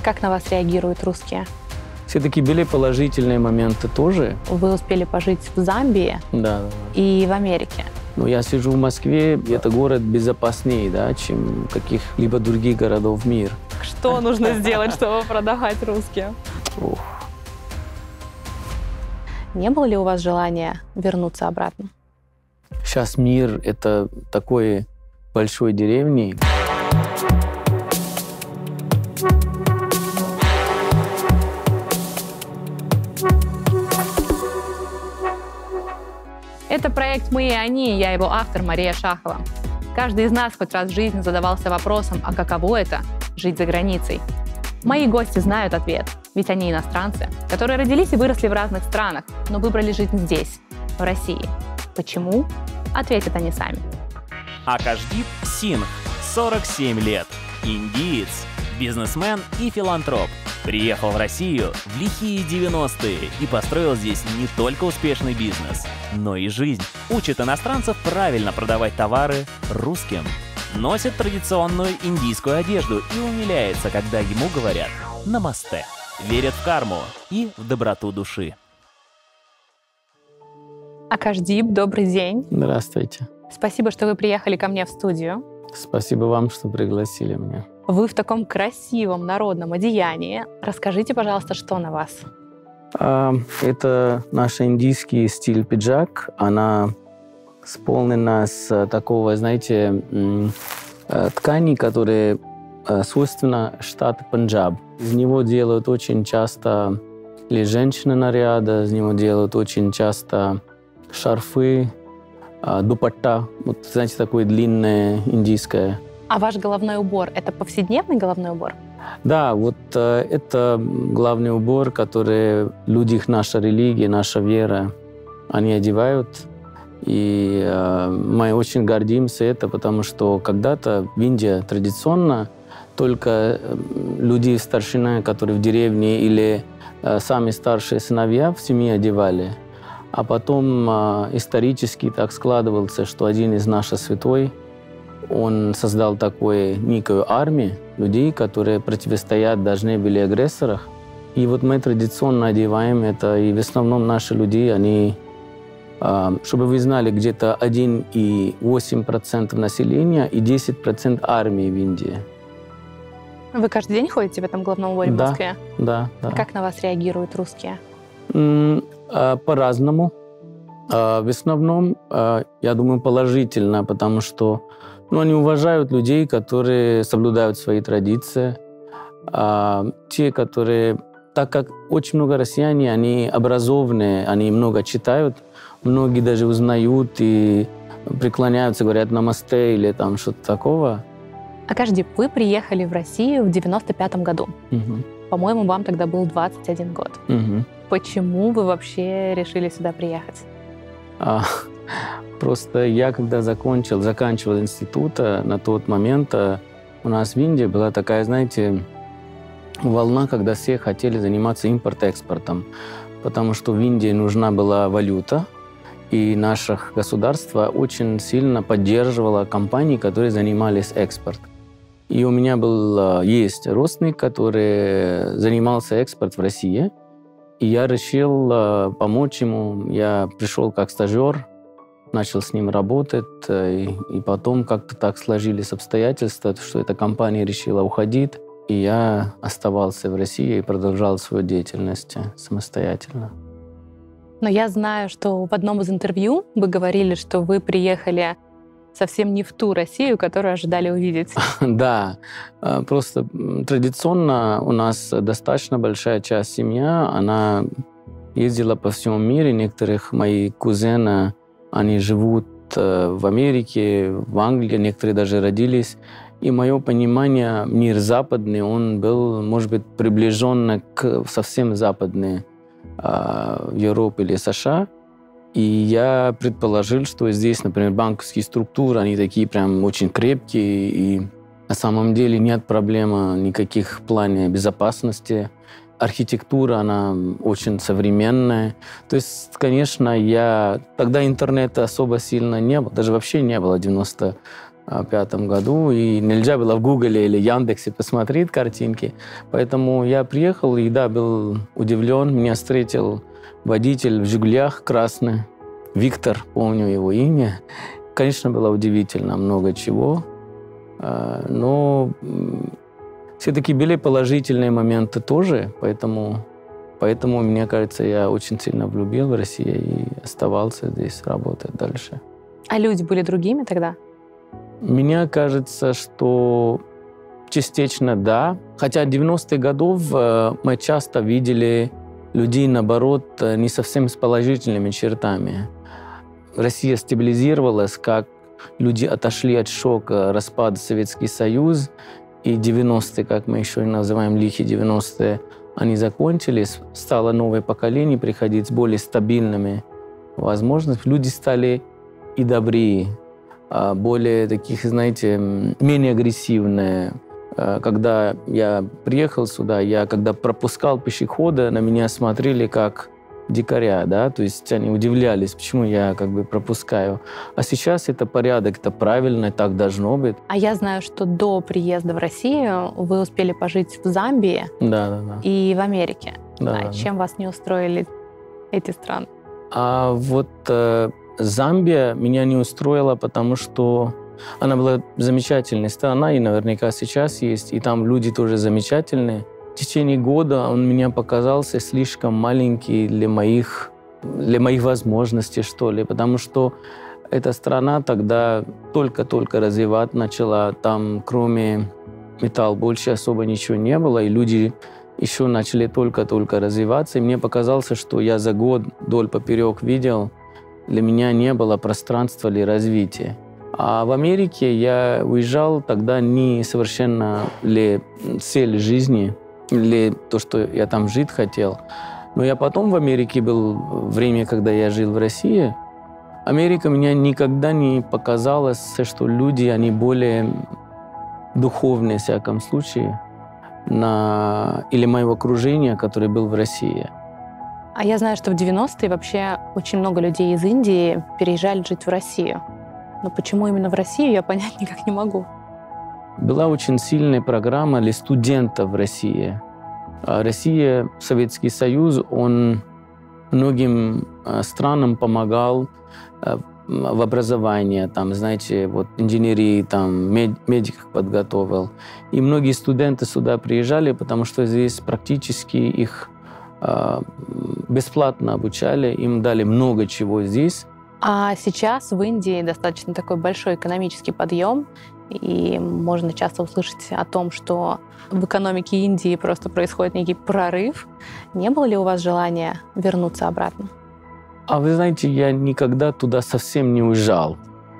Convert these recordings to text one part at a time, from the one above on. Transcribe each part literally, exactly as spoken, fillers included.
Как на вас реагируют русские? Все-таки были положительные моменты тоже. Вы успели пожить в Замбии Да. и в Америке. Но я сижу в Москве, это город безопаснее, да, чем каких-либо других городов мира. Что нужно сделать, чтобы продавать русским? Ох. Не было ли у вас желания вернуться обратно? Сейчас мир — это такой большой деревни. Это проект «Мы и они», я его автор Мария Шахова. Каждый из нас хоть раз в жизни задавался вопросом, а каково это — жить за границей? Мои гости знают ответ, ведь они иностранцы, которые родились и выросли в разных странах, но выбрали жить здесь, в России. Почему? Ответят они сами. Акашдип Сингх, сорок семь лет, индиец, бизнесмен и филантроп. Приехал в Россию в лихие девяностые и построил здесь не только успешный бизнес, но и жизнь. Учит иностранцев правильно продавать товары русским. Носит традиционную индийскую одежду и умиляется, когда ему говорят «намасте». Верит в карму и в доброту души. Акашдип, добрый день. Здравствуйте. Спасибо, что вы приехали ко мне в студию. Спасибо вам, что пригласили меня. Вы в таком красивом народном одеянии. Расскажите, пожалуйста, что на вас? А, это наш индийский стиль пиджак. Она исполнена с такого, знаете, ткани, которые свойственны штату Пенджаб. Из него делают очень часто или женщины наряда, из него делают очень часто шарфы, дупатта, вот, знаете, такое длинное индийское. А ваш головной убор – это повседневный головной убор? Да, вот э, это главный убор, который люди, наша религия, наша вера, они одевают. И э, мы очень гордимся это, потому что когда-то в Индии традиционно только люди старшина, которые в деревне или э, сами старшие сыновья в семье одевали. А потом э, исторически так складывался, что один из наших святой, он создал такую некую армию людей, которые противостоять должны были агрессорам. И вот мы традиционно одеваем это, и в основном наши люди, они, э, чтобы вы знали, где-то один и восемь десятых процента населения и десять процентов армии в Индии. Вы каждый день ходите в этом головном уборе в Да, Москве? Да, да. Как на вас реагируют русские? По-разному. В основном, я думаю, положительно, потому что ну, они уважают людей, которые соблюдают свои традиции. Те, которые, так как очень много россиян, они образованные, они много читают, многие даже узнают и преклоняются, говорят «намасте» или там что-то такого. Акашдип, вы приехали в Россию в девяносто пятом году. Угу. По-моему, вам тогда был двадцать один год. Угу. Почему вы вообще решили сюда приехать? А, просто я, когда закончил, заканчивал институт, на тот момент у нас в Индии была такая, знаете, волна, когда все хотели заниматься импорт-экспортом, потому что в Индии нужна была валюта, и наше государство очень сильно поддерживало компании, которые занимались экспортом. И у меня был, есть родственник, который занимался экспортом в России, и я решил помочь ему. Я пришел как стажер, начал с ним работать, и, и потом как-то так сложились обстоятельства, что эта компания решила уходить, и я оставался в России и продолжал свою деятельность самостоятельно. Но я знаю, что в одном из интервью вы говорили, что вы приехали совсем не в ту Россию, которую ожидали увидеть. Да, просто традиционно у нас достаточно большая часть семьи, она ездила по всему миру. Некоторых мои кузены, они живут в Америке, в Англии, некоторые даже родились. И мое понимание, мир западный, он был, может быть, приближен к совсем западной в Европе или США. И я предположил, что здесь, например, банковские структуры, они такие прям очень крепкие, и на самом деле нет проблем никаких в плане безопасности. Архитектура, она очень современная. То есть, конечно, я... Тогда интернета особо сильно не было, даже вообще не было в девяносто пятом году, и нельзя было в Гугле или Яндексе посмотреть картинки. Поэтому я приехал, и да, был удивлен. Меня встретил водитель в «Жигулях» красный. Виктор, помню его имя. Конечно, было удивительно много чего. Но все-таки были положительные моменты тоже, поэтому, поэтому, мне кажется, я очень сильно влюбил в Россию и оставался здесь работать дальше. А люди были другими тогда? Мне кажется, что частично да. Хотя в девяностых годов мы часто видели людей, наоборот, не совсем с положительными чертами. Россия стабилизировалась, как люди отошли от шока распада Советский Союз, и девяностые, как мы еще называем лихие девяностые, они закончились, стало новое поколение приходить с более стабильными возможностями. Люди стали и добрее, более таких, знаете, менее агрессивные. Когда я приехал сюда, я когда пропускал пешехода, на меня смотрели как дикаря, да, то есть они удивлялись, почему я как бы пропускаю. А сейчас это порядок, это правильно, так должно быть. А я знаю, что до приезда в Россию вы успели пожить в Замбии да, да, да. и в Америке. Да, а да, чем да. вас не устроили эти страны? А вот э, Замбия меня не устроила, потому что она была замечательной страной, и наверняка сейчас есть, и там люди тоже замечательные. В течение года он мне показался слишком маленький для моих, для моих возможностей, что ли, потому что эта страна тогда только-только развивать начала, там кроме металла больше особо ничего не было, и люди еще начали только-только развиваться, и мне показалось, что я за год вдоль поперек видел, для меня не было пространства или развития. А в Америке я уезжал тогда не совершенно для цели жизни, или то, что я там жить хотел. Но я потом в Америке был, время, когда я жил в России. Америка меня никогда не показалась, что люди, они более духовные, в всяком случае, на... или моего окружения, которое был в России. А я знаю, что в девяностые вообще очень много людей из Индии переезжали жить в Россию. Но почему именно в Россию, я понять никак не могу. Была очень сильная программа для студентов в России. Россия, Советский Союз, он многим странам помогал в образовании, там, знаете, вот инженерии, там, медиков подготовил. И многие студенты сюда приезжали, потому что здесь практически их бесплатно обучали, им дали много чего здесь. А сейчас в Индии достаточно такой большой экономический подъем, и можно часто услышать о том, что в экономике Индии просто происходит некий прорыв. Не было ли у вас желания вернуться обратно? А вы знаете, я никогда туда совсем не уезжал.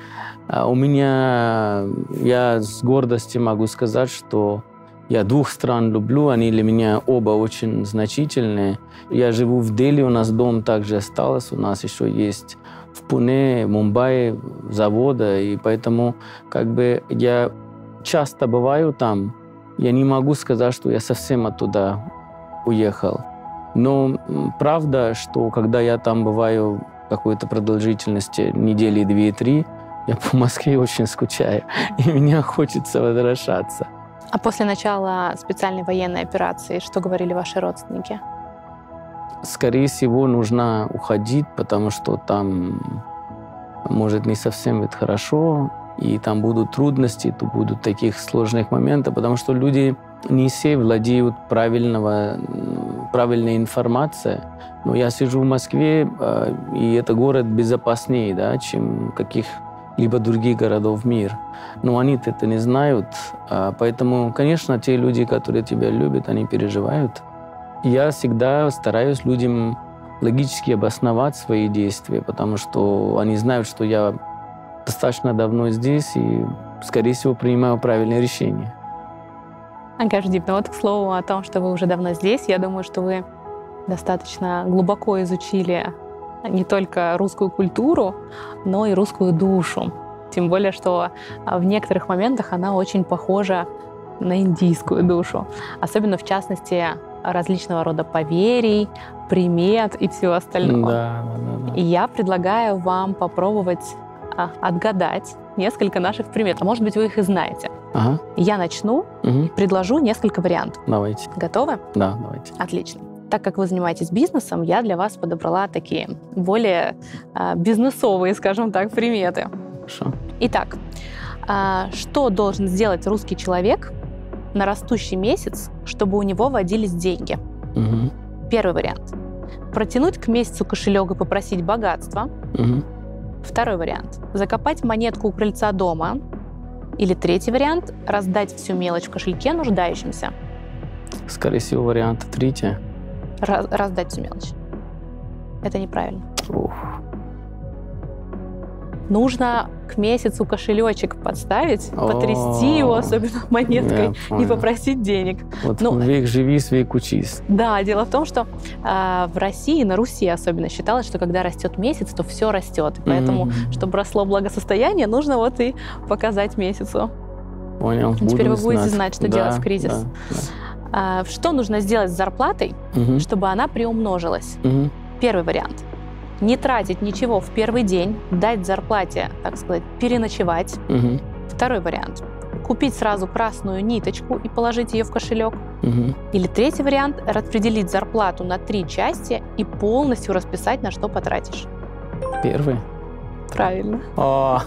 У меня, я с гордостью могу сказать, что я двух стран люблю, они для меня оба очень значительные. Я живу в Дели, у нас дом также остался, у нас еще есть в Пуне, Мумбаи завода, и поэтому как бы я часто бываю там. Я не могу сказать, что я совсем оттуда уехал. Но правда, что когда я там бываю какой-то продолжительности недели две-три, я по Москве очень скучаю, и мне хочется возвращаться. А после начала специальной военной операции что говорили ваши родственники? Скорее всего, нужно уходить, потому что там может не совсем быть хорошо, и там будут трудности, тут будут таких сложных моментов, потому что люди не все владеют правильного, правильной информацией. Но я сижу в Москве, и это город безопаснее, да, чем каких-либо других городов мира. Но они это не знают, поэтому, конечно, те люди, которые тебя любят, они переживают. Я всегда стараюсь людям логически обосновать свои действия, потому что они знают, что я достаточно давно здесь и, скорее всего, принимаю правильные решения. Агашдип, ну вот к слову о том, что вы уже давно здесь, я думаю, что вы достаточно глубоко изучили не только русскую культуру, но и русскую душу. Тем более, что в некоторых моментах она очень похожа на индийскую душу. Особенно, в частности, различного рода поверий, примет и всего остального. Да, да, да, да. И я предлагаю вам попробовать а, отгадать несколько наших примет. А может быть, вы их и знаете. Ага. Я начну, Угу. предложу несколько вариантов. Давайте. Готовы? Да, давайте. Отлично. Так как вы занимаетесь бизнесом, я для вас подобрала такие более а, бизнесовые, скажем так, приметы. Хорошо. Итак, а, что должен сделать русский человек на растущий месяц, чтобы у него водились деньги? Угу. Первый вариант. Протянуть к месяцу кошелек и попросить богатства. Угу. Второй вариант. Закопать монетку у крыльца дома. Или третий вариант. Раздать всю мелочь в кошельке нуждающимся. Скорее всего, вариант третий. Раз- раздать всю мелочь. Это неправильно. Ух. Нужно к месяцу кошелечек подставить, О, потрясти его, особенно монеткой, я и понял. попросить денег. Вот Ну, век живи, век учись. Да, дело в том, что э, в России, на Руси особенно, считалось, что когда растет месяц, то все растет. И поэтому, Мгм. чтобы росло благосостояние, нужно вот и показать месяцу. Понял. Теперь буду вы будете знать, что Да, делать в кризис. да, А, что нужно сделать с зарплатой, да. Мгм. чтобы она приумножилась? Мгм. Первый вариант. Не тратить ничего в первый день, дать зарплате, так сказать, переночевать. Мгм. Второй вариант. Купить сразу красную ниточку и положить ее в кошелек. Мгм. Или третий вариант. Распределить зарплату на три части и полностью расписать, на что потратишь. Первый. Правильно. О.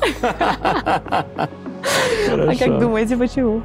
А Хорошо. как думаете, почему?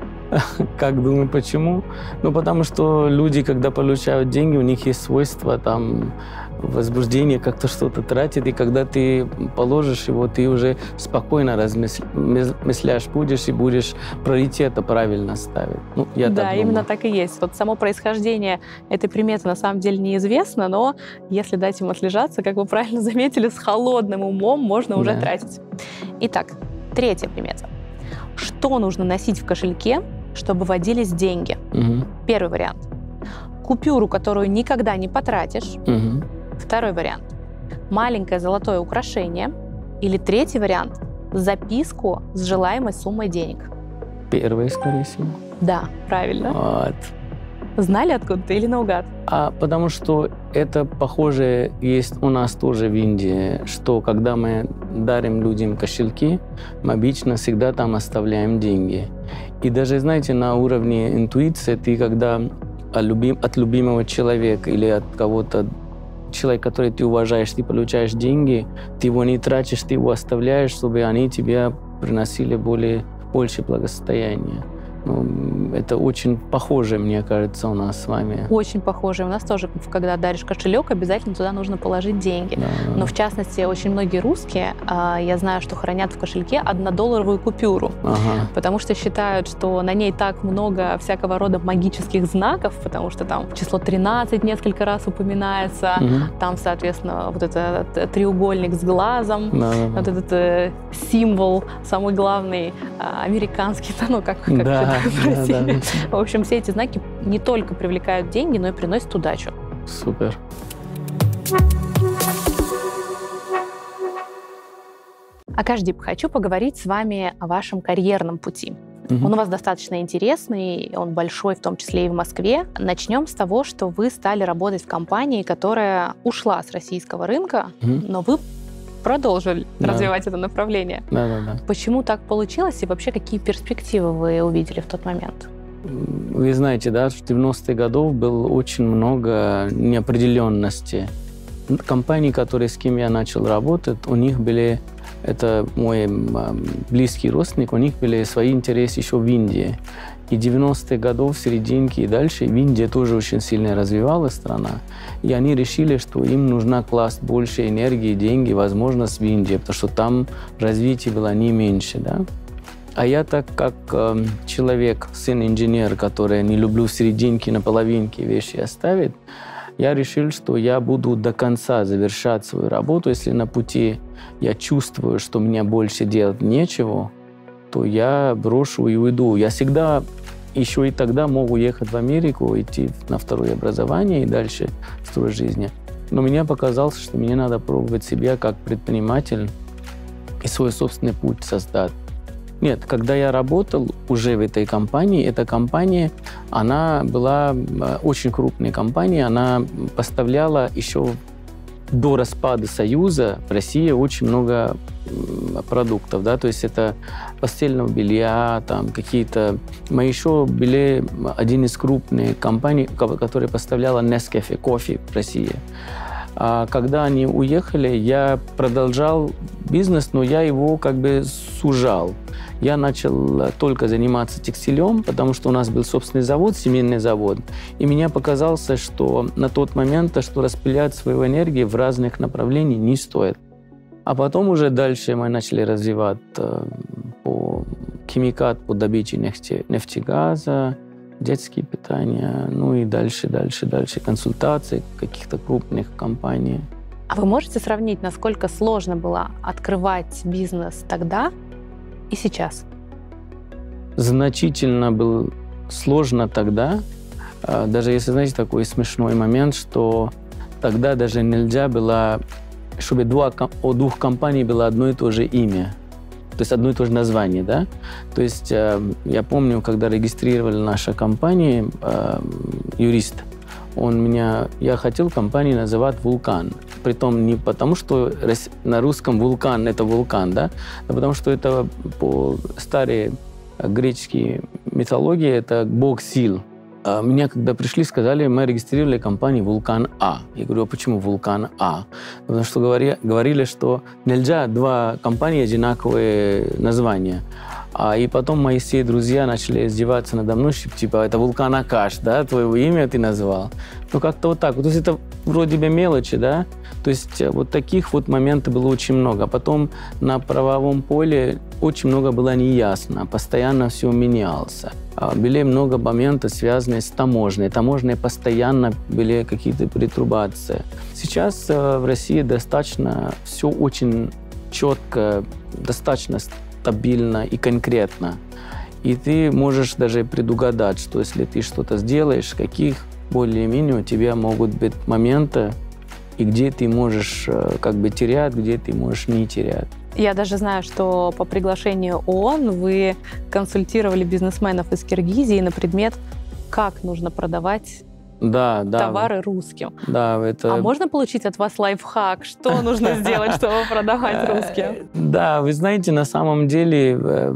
Как думаю, почему? Ну, потому что люди, когда получают деньги, у них есть свойство там возбуждение, как-то что-то тратит, и когда ты положишь его, ты уже спокойно размышляешь, будешь и будешь приоритеты правильно ставить. Ну, я Да, так именно думаю. так и есть. Вот само происхождение этой приметы на самом деле неизвестно, но если дать им отлежаться, как вы правильно заметили, с холодным умом можно уже Да. тратить. Итак, третья примета. Что нужно носить в кошельке, чтобы водились деньги? Мгм. Первый вариант. Купюру, которую никогда не потратишь. Мгм. Второй вариант. Маленькое золотое украшение. Или третий вариант. Записку с желаемой суммой денег. Первый, скорее всего. Да, правильно. Вот. Знали откуда-то или наугад? А потому что это похоже есть у нас тоже в Индии, что когда мы дарим людям кошельки, мы обычно всегда там оставляем деньги. И даже, знаете, на уровне интуиции ты когда от любим- от любимого человека или от кого-то, человека, который ты уважаешь, ты получаешь деньги, ты его не тратишь, ты его оставляешь, чтобы они тебе приносили более, больше благосостояния. Ну, это очень похоже, мне кажется, у нас с вами. Очень похоже. У нас тоже, когда даришь кошелек, обязательно туда нужно положить деньги. Да, да. Но в частности, очень многие русские, а, я знаю, что хранят в кошельке однодолларовую купюру, Ага. потому что считают, что на ней так много всякого рода магических знаков, потому что там число тринадцать несколько раз упоминается, Мгм. там, соответственно, вот этот треугольник с глазом, Да, да, вот да. этот э, символ, самый главный, а, американский, ну как, как Да, это в да, России. да. В общем, все эти знаки не только привлекают деньги, но и приносят удачу. Супер. Акашдип, хочу поговорить с вами о вашем карьерном пути. Мгм. Он у вас достаточно интересный, он большой, в том числе и в Москве. Начнем с того, что вы стали работать в компании, которая ушла с российского рынка, Мгм. но вы продолжили Да. развивать это направление. Да, да, да. Почему так получилось и вообще какие перспективы вы увидели в тот момент? Вы знаете, да, в девяностых годах было очень много неопределенности. Компании, которые, с кем я начал работать, у них были, это мой м, близкий родственник, у них были свои интересы еще в Индии. И девяностых годов, в серединке и дальше, в Индии тоже очень сильно развивалась страна. И они решили, что им нужно класть больше энергии, деньги, возможность в Индии, потому что там развитие было не меньше, да. А я так как э, человек, сын-инженер, который не люблю в серединке, на половинке вещи оставить, я решил, что я буду до конца завершать свою работу. Если на пути я чувствую, что мне больше делать нечего, то я брошу и уйду. Я всегда, еще и тогда мог уехать в Америку, идти на второе образование и дальше строить жизнь. Но мне показалось, что мне надо пробовать себя как предприниматель и свой собственный путь создать. Нет, когда я работал уже в этой компании, эта компания, она была очень крупной компанией, она поставляла еще до распада Союза в России очень много продуктов, да, то есть это постельного белья, там какие-то... Мы еще были один из крупных компаний, которая поставляла Nescafe, кофе в России. А когда они уехали, я продолжал бизнес, но я его как бы сужал. Я начал только заниматься текстилем, потому что у нас был собственный завод, семейный завод. И мне показалось, что на тот момент, что распылять свою энергию в разных направлениях не стоит. А потом уже дальше мы начали развивать по химикат по добыче нефти, нефтегаза, детские питания, ну и дальше, дальше, дальше консультации каких-то крупных компаний. А вы можете сравнить, насколько сложно было открывать бизнес тогда и сейчас? Значительно было сложно тогда. Даже если, знаете, такой смешной момент, что тогда даже нельзя было, чтобы два, у двух компаний было одно и то же имя. То есть одно и то же название, да? То есть я помню, когда регистрировали нашу компанию, юрист, он меня... Я хотел компанию называть «Вулкан». Притом не потому, что на русском «вулкан» — это вулкан, да? А потому что это по старой греческой мифологии это бог сил. А меня, когда пришли, сказали, мы регистрировали компанию «Вулкан А». Я говорю, а почему «Вулкан А»? Потому что говори, говорили, что нельзя два компании одинаковые названия. А и потом мои все друзья начали издеваться надо мной, типа, это «Вулкан Акаш», да, твоего имя ты назвал. Ну, как-то вот так. То есть это вроде бы мелочи, да? То есть вот таких вот моментов было очень много. А потом на правовом поле очень много было неясно. Постоянно все менялось. Были много моментов, связанных с таможней. Таможней постоянно были какие-то перетрубации. Сейчас в России достаточно все очень четко, достаточно стабильно и конкретно. И ты можешь даже предугадать, что если ты что-то сделаешь, каких более-менее у тебя могут быть моменты, и где ты можешь как бы терять, где ты можешь не терять. Я даже знаю, что по приглашению ООН вы консультировали бизнесменов из Киргизии на предмет, как нужно продавать да, да, товары русским. Да, это... А можно получить от вас лайфхак, что нужно сделать, чтобы продавать русским? Да, вы знаете, на самом деле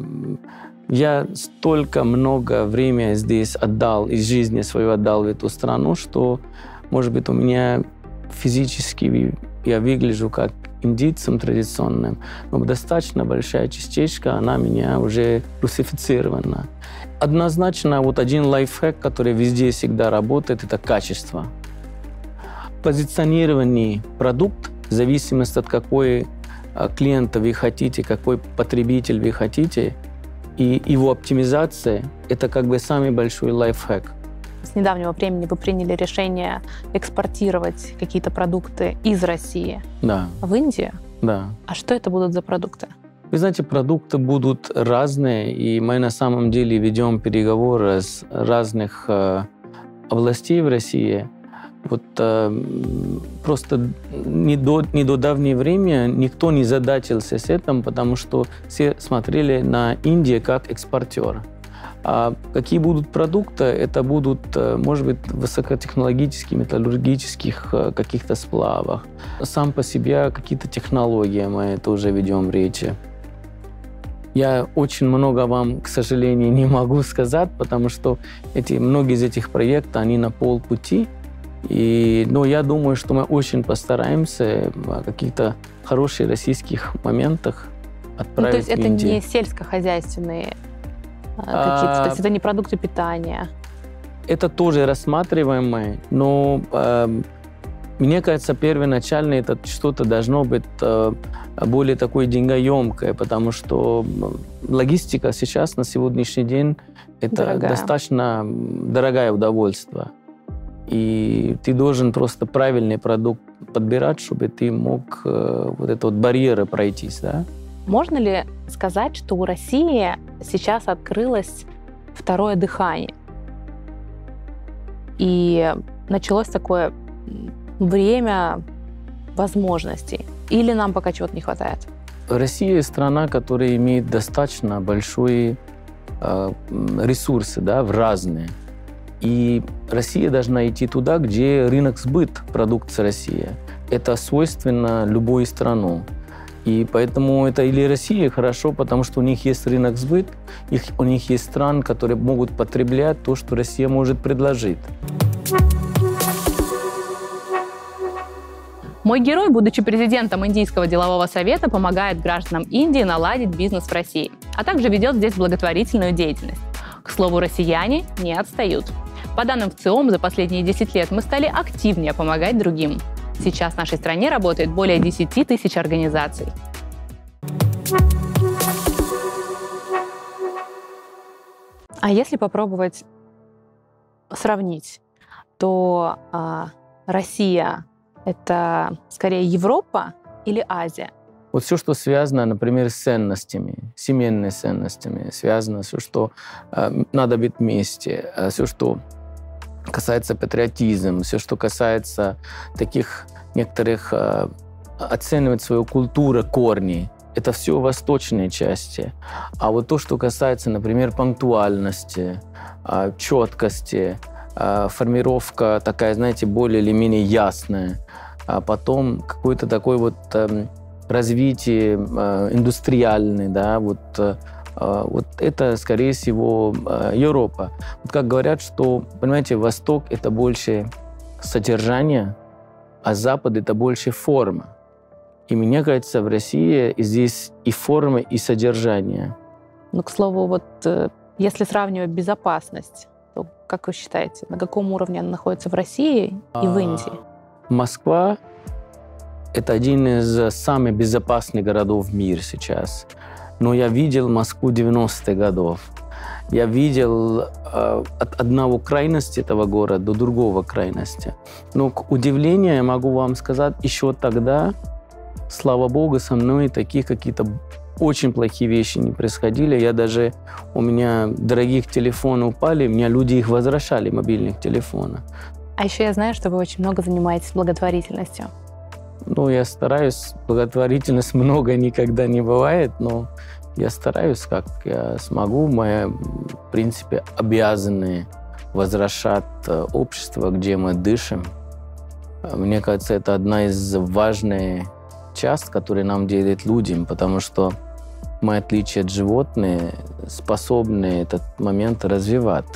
я столько много времени здесь отдал, из жизни свою отдал в эту страну, что, может быть, у меня физически я выгляжу как индийцем традиционным, но достаточно большая частичка, она меня уже русифицирована. Однозначно, вот один лайфхак, который везде всегда работает, это качество. Позиционирование продукта, в зависимости от какой клиента вы хотите, какой потребитель вы хотите, и его оптимизация – это как бы самый большой лайфхак. С недавнего времени вы приняли решение экспортировать какие-то продукты из России да. в Индию? Да. А что это будут за продукты? Вы знаете, продукты будут разные, и мы на самом деле ведем переговоры с разных э, областей в России. Вот э, просто не до, не до давнего времени никто не задачился с этим, потому что все смотрели на Индию как экспортера. А какие будут продукты? Это будут, может быть, высокотехнологические, металлургических каких-то сплавах. Сам по себе какие-то технологии мы тоже ведем речи. Я очень много вам, к сожалению, не могу сказать, потому что эти, многие из этих проектов, они на полпути. И, но я думаю, что мы очень постараемся о каких-то хороших российских моментах отправить. Ну, то есть в это Индию. не сельскохозяйственные какие-то, А, то есть это не продукты питания? Это тоже рассматриваемое, но э, мне кажется, первоначально это что-то должно быть э, более такое деньгоемкое, потому что логистика сейчас на сегодняшний день это дорогая. достаточно дорогое удовольствие. И ты должен просто правильный продукт подбирать, чтобы ты мог э, вот это вот барьеры пройтись, да? Можно ли сказать, что у России сейчас открылось второе дыхание? И началось такое время возможностей? Или нам пока чего-то не хватает? Россия страна, которая имеет достаточно большие э, ресурсы, да, в разные. И Россия должна идти туда, где рынок сбыт продукции России. Это свойственно любой стране. И поэтому это или Россия хорошо, потому что у них есть рынок сбыт, их, у них есть страны, которые могут потреблять то, что Россия может предложить. Мой герой, будучи президентом Индийского делового совета, помогает гражданам Индии наладить бизнес в России, а также ведет здесь благотворительную деятельность. К слову, россияне не отстают. По данным ВЦИОМ, за последние десять лет мы стали активнее помогать другим. Сейчас в нашей стране работает более десяти тысяч организаций. А если попробовать сравнить, то а, Россия — это скорее Европа или Азия? Вот все, что связано, например, с ценностями, семейными ценностями, связано все, что э, надо быть вместе, э, все, что касается патриотизма, все, что касается таких некоторых э, оценивать свою культуру, корни, это все восточные части. А вот то, что касается, например, пунктуальности, э, четкости, э, формировка такая, знаете, более или менее ясная, а потом какой-то такой вот э, развитие э, индустриальное, да, вот э, вот это, скорее всего, Европа. Вот как говорят, что, понимаете, Восток — это больше содержание, а Запад — это больше форма. И мне кажется, в России здесь и форма, и содержание. Ну, к слову, вот если сравнивать безопасность, то, как вы считаете, на каком уровне она находится в России и в Индии? Москва — это один из самых безопасных городов в мире сейчас. Но я видел Москву девяностых годов. Я видел э, от одного крайности этого города до другого крайности. Но, к удивлению, я могу вам сказать, еще тогда, слава богу, со мной такие какие-то очень плохие вещи не происходили. Я даже, у меня дорогих телефоны упали, у меня люди их возвращали, мобильных телефонов. А еще я знаю, что вы очень много занимаетесь благотворительностью. Ну, я стараюсь, благотворительность много никогда не бывает, но я стараюсь, как я смогу. Мы, в принципе, обязаны возвращать общество, где мы дышим. Мне кажется, это одна из важных частей, которые нам делают людям, потому что мы, в отличие от животных, способны этот момент развивать.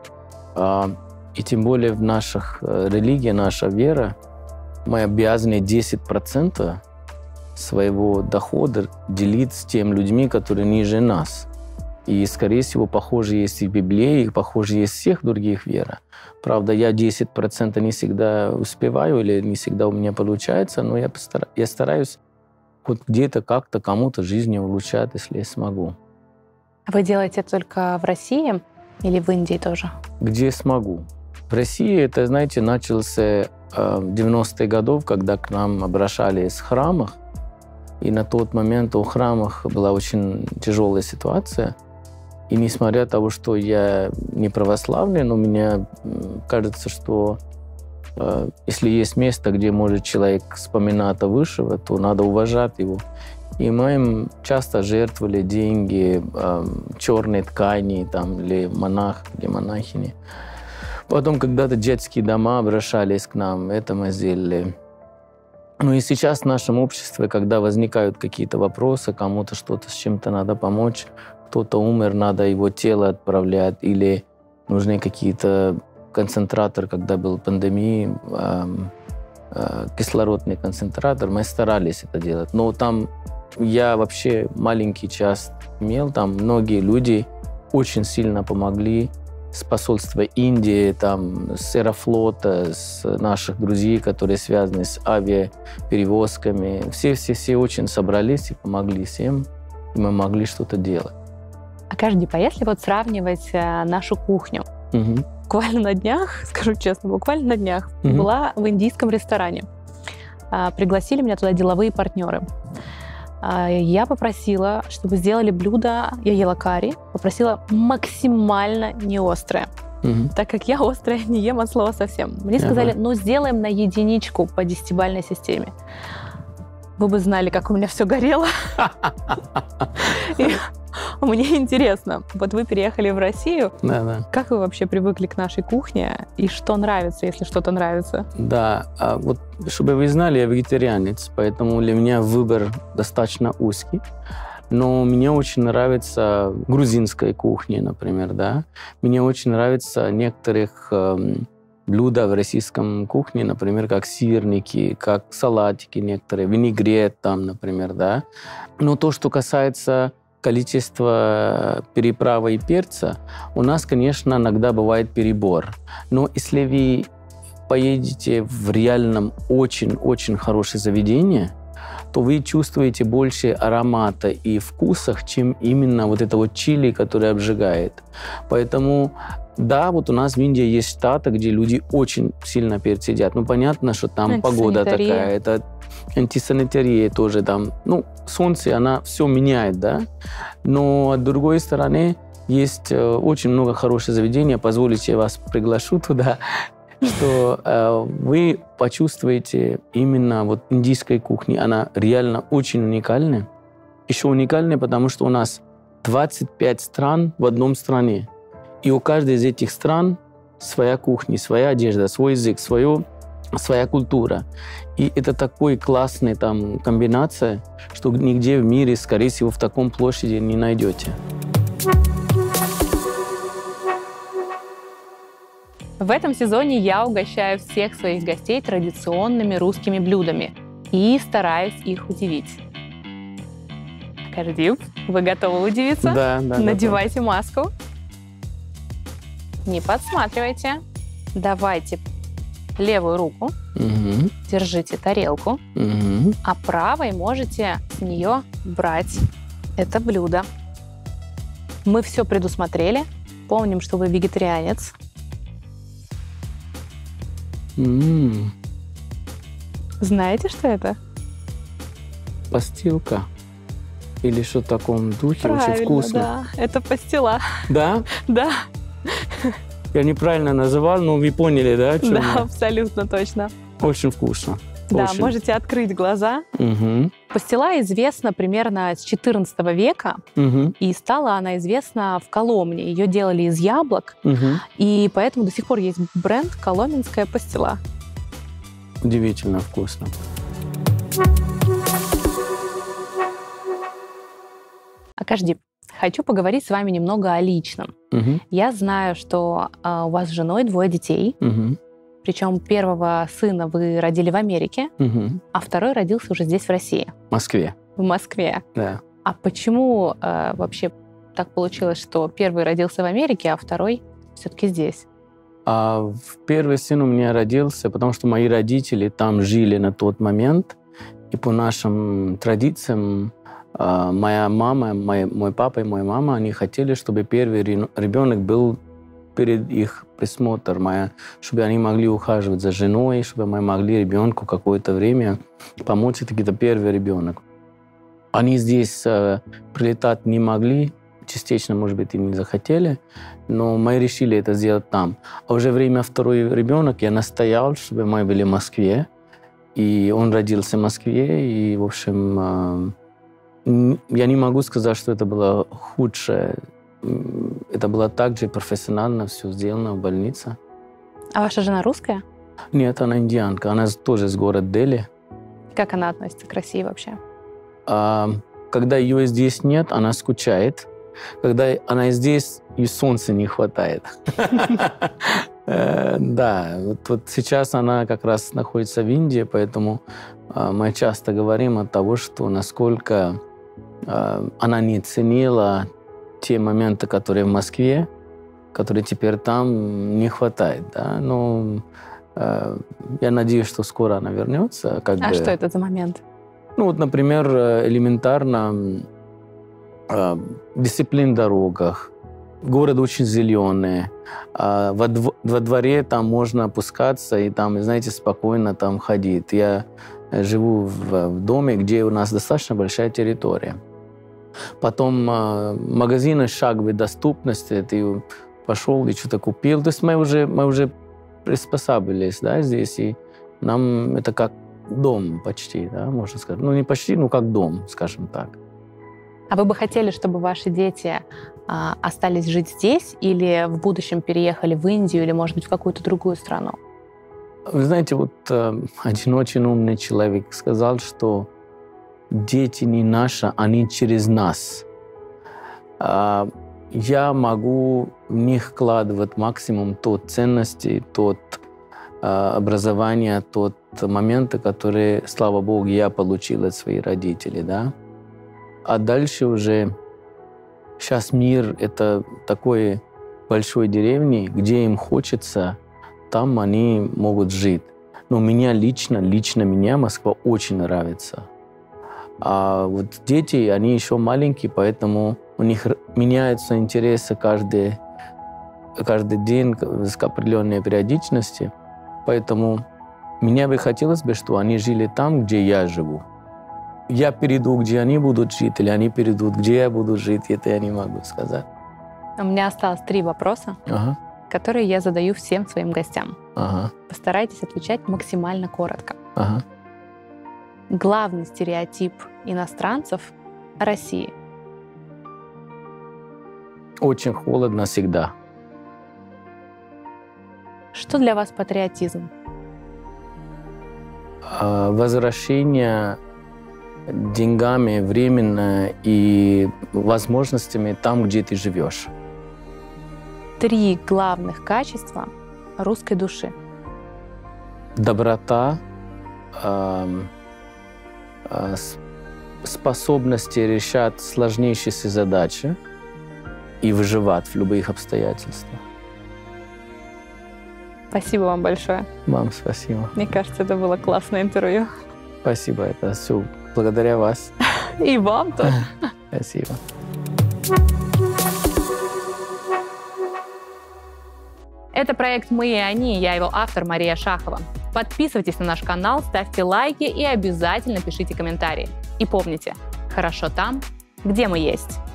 И тем более в наших религиях, наша вера, мы обязаны десять процентов своего дохода делить с теми людьми, которые ниже нас. И, скорее всего, похоже есть и в Библии, и похоже есть в всех других верах. Правда, я десять процентов не всегда успеваю или не всегда у меня получается, но я, постар... я стараюсь вот где-то как-то кому-то жизнь улучшать, если я смогу. Вы делаете это только в России или в Индии тоже? Где смогу. В России это, знаете, начался в девяностых годах, когда к нам обращались в храмах, и на тот момент у храмах была очень тяжелая ситуация. И несмотря на то, что я не православный, но мне кажется, что э, если есть место, где может человек вспоминать о высшего, то надо уважать его. И мы им часто жертвовали деньги, э, черные ткани там, или монах, или монахини. Потом когда-то детские дома обращались к нам, это мы сделали. Ну и сейчас в нашем обществе, когда возникают какие-то вопросы, кому-то что-то с чем-то надо помочь, кто-то умер, надо его тело отправлять, или нужны какие-то концентраторы, когда был пандемия, э, э, кислородный концентратор, мы старались это делать. Но там я вообще маленький час имел, там многие люди очень сильно помогли. С посольства Индии, там, с Аэрофлота, с наших друзей, которые связаны с авиаперевозками. Все-все-все очень собрались и помогли всем, и мы могли что-то делать. А каждый, если вот сравнивать э, нашу кухню, угу. буквально на днях, скажу честно, буквально на днях угу. была в индийском ресторане. Э, пригласили меня туда деловые партнеры. Я попросила, чтобы сделали блюдо, я ела карри, попросила максимально неострое, угу. так как я острое не ем от слова совсем. Мне сказали, ну сделаем на единичку по десятибалльной системе. Вы бы знали, как у меня все горело. Мне интересно, вот вы переехали в Россию. Да, да. Как вы вообще привыкли к нашей кухне? И что нравится, если что-то нравится? Да, а вот, чтобы вы знали, я вегетарианец, поэтому для меня выбор достаточно узкий. Но мне очень нравится грузинская кухня, например, да. Мне очень нравятся некоторых э, блюда в российском кухне, например, как сырники, как салатики некоторые, винегрет там, например, да. Но то, что касается количества переправы и перца, у нас, конечно, иногда бывает перебор. Но если вы поедете в реальном очень-очень хорошее заведение, то вы чувствуете больше аромата и вкусах, чем именно вот это вот чили, которое обжигает. Поэтому, да, вот у нас в Индии есть штаты, где люди очень сильно перец едят. Ну, понятно, что там погода такая, это антисанитария тоже там. Ну, солнце, она все меняет, да. Но, с другой стороны, есть очень много хороших заведений. Позволите, я вас приглашу туда, что э, вы почувствуете именно вот индийской кухни. Она реально очень уникальная. Еще уникальная, потому что у нас двадцать пять стран в одном стране. И у каждой из этих стран своя кухня, своя одежда, свой язык, свое, своя культура. И это такой классная там комбинация, что нигде в мире, скорее всего, в таком площади не найдете. В этом сезоне я угощаю всех своих гостей традиционными русскими блюдами и стараюсь их удивить. Кардип, вы готовы удивиться? Да, да. Надевайте готов. Маску. Не подсматривайте. Давайте левую руку, угу. Держите тарелку, угу. А правой можете с нее брать это блюдо. Мы все предусмотрели. Помним, что вы вегетарианец. Mm. Знаете, что это? Постилка. Или что в таком духе. Правильно, очень вкусно. Да, это пастила. Да? Да. Я неправильно называл, но вы поняли, да? Да, я? Абсолютно точно. Очень вкусно. Да, очень. Можете открыть глаза. Угу. Пастила известна примерно с четырнадцатого века, угу. И стала она известна в Коломне. Ее делали из яблок, угу. И поэтому до сих пор есть бренд «Коломенская пастила». Удивительно вкусно. Акашдип, хочу поговорить с вами немного о личном. Угу. Я знаю, что э, у вас с женой двое детей. Угу. Причем первого сына вы родили в Америке, угу. А второй родился уже здесь, в России. В Москве. В Москве. Да. А почему э, вообще так получилось, что первый родился в Америке, а второй все-таки здесь? А первый сын у меня родился, потому что мои родители там жили на тот момент. И по нашим традициям э, моя мама, мой, мой папа и моя мама, они хотели, чтобы первый ребенок был перед их присмотром, моя, чтобы они могли ухаживать за женой, чтобы мы могли ребенку какое-то время помочь. Это где-то первый ребенок. Они здесь э, прилетать не могли, частично, может быть, и не захотели, но мы решили это сделать там. А уже время второй ребенок я настоял, чтобы мы были в Москве, и он родился в Москве, и, в общем, э, я не могу сказать, что это было худшее. Это было также профессионально все сделано в больнице. А ваша жена русская? Нет, она индианка. Она тоже из города Дели. Как она относится к России вообще? А, когда ее здесь нет, она скучает. Когда она здесь, и солнца не хватает. Да, вот сейчас она как раз находится в Индии, поэтому мы часто говорим о том, что насколько она не ценила те моменты, которые в Москве, которые теперь там не хватает, да. Но э, я надеюсь, что скоро она вернется. Как а бы. Что это за момент? Ну вот, например, элементарно э, дисциплина в дорогах. Город очень зеленый. Э, во, дв- во дворе там можно опускаться и там, знаете, спокойно там ходить. Я живу в, в доме, где у нас достаточно большая территория. Потом э, магазины шаговой доступности, ты пошел и что-то купил. То есть мы уже, мы уже приспосабились, да, здесь, и нам это как дом почти, да, можно сказать. Ну, не почти, но как дом, скажем так. А вы бы хотели, чтобы ваши дети а, остались жить здесь или в будущем переехали в Индию или, может быть, в какую-то другую страну? Вы знаете, вот э, один очень умный человек сказал, что дети не наши, они через нас. А, я могу в них вкладывать максимум тот ценности, тот э, образование, тот моменты, которые, слава Богу, я получил от своих родителей, да. А дальше уже сейчас мир — это такой большой деревни, где им хочется, там они могут жить. Но меня лично, лично меня Москва очень нравится. А вот дети, они еще маленькие, поэтому у них меняются интересы каждый, каждый день с определенной периодичностью. Поэтому мне бы хотелось бы, чтобы они жили там, где я живу. Я перейду, где они будут жить, или они перейдут, где я буду жить, это я не могу сказать. У меня осталось три вопроса, Ага. которые я задаю всем своим гостям. Ага. Постарайтесь отвечать максимально коротко. Ага. Главный стереотип иностранцев о России. Очень холодно всегда. Что для вас патриотизм? А, Возвращение деньгами временно и возможностями там, где ты живешь. Три главных качества русской души. Доброта, эм, э, с- способности решать сложнейшие задачи и выживать в любых обстоятельствах. Спасибо вам большое. Вам спасибо. Мне кажется, это было классное интервью. Спасибо, это все благодаря вас. И вам тоже. Спасибо. Это проект «Мы и они», я его автор Мария Шахова. Подписывайтесь на наш канал, ставьте лайки и обязательно пишите комментарии. И помните, хорошо там, где мы есть.